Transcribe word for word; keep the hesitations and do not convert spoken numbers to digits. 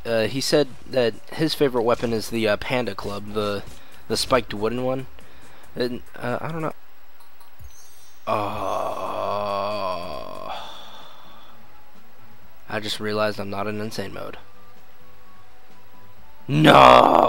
uh, he said that his favorite weapon is the uh, Panda Club, the the spiked wooden one. And uh, I don't know. Oh, I just realized I'm not in insane mode. No.